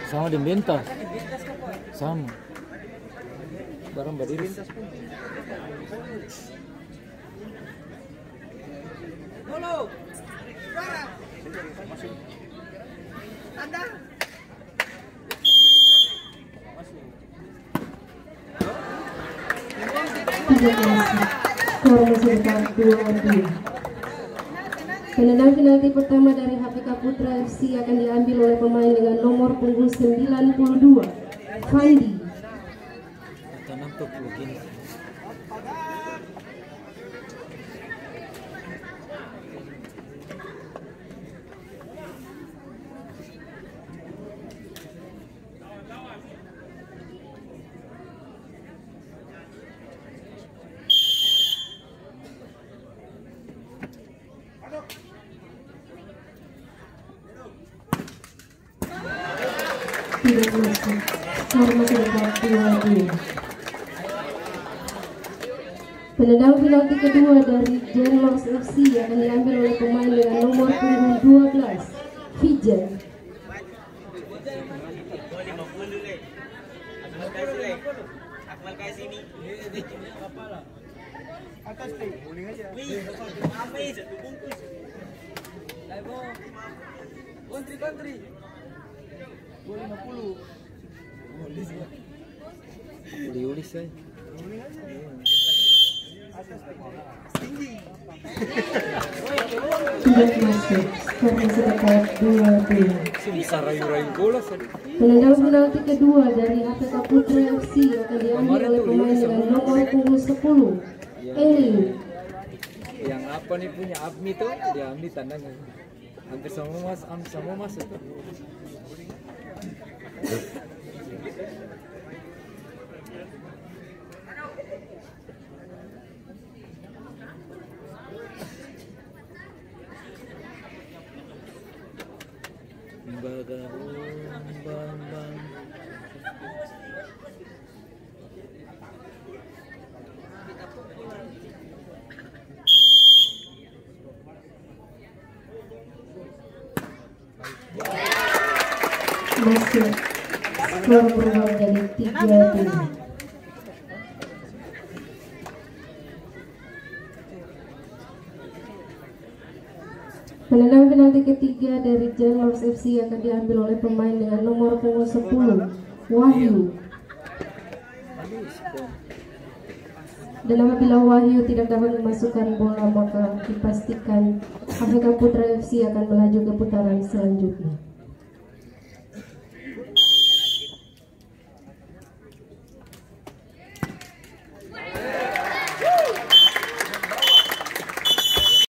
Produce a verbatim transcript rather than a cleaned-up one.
Sama di Bintas. Sama. Barang berdiri. Halo. Anda. Skor masih tetap dua dua. Penendang penalti pertama dari H P K Putra F C akan diambil oleh pemain dengan nomor punggung sembilan puluh dua, Fandi. Tanam tuh begini. Tidak masuk. Skor masih tetap dua dua. Penendang penalti kedua dari Genlos F C akan diambil oleh pemain dengan nomor punggung dua belas, Fijan. Kontri-kontri. dua ratus lima puluh. Diulis saya. Tidak masuk. Skor masih tetap dua dua. Bisa rayu-rayu bola saya. Penendang penalti kedua dari H P K Putra F C akan diambil oleh pemain dengan nomor punggung sepuluh, Eli. Yang apa nih punya Abmi tuh diambil tandanya. Hampir semua mas, hampir semua masuk. Lembaga Bambang. Masuk. Skor berubah jadi tiga dua. Penendang penalti ketiga dari Genlos F C akan diambil oleh pemain dengan nomor punggung sepuluh, Wahyu. Dan apabila Wahyu tidak dapat memasukkan bola, maka dipastikan H P K Putra F C akan melaju ke putaran selanjutnya.